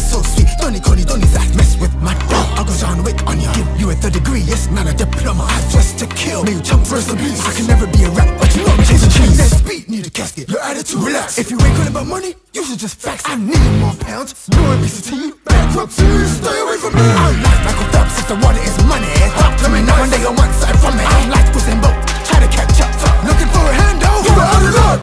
so sweet. Don't need that mess with my dog. I'll go John Wick on ya. Give you a third degree, yes, not a diploma. I dress to kill, make you jump first and beast. I can never be a rap, but you know I'm chasing cheese. Next beat, need a casket, your attitude, relax. If you ain't calling about money, you should just fax. I need more pounds, no MPCT. Bankruptcy, stay away from me. I'm life like a Phelps if the water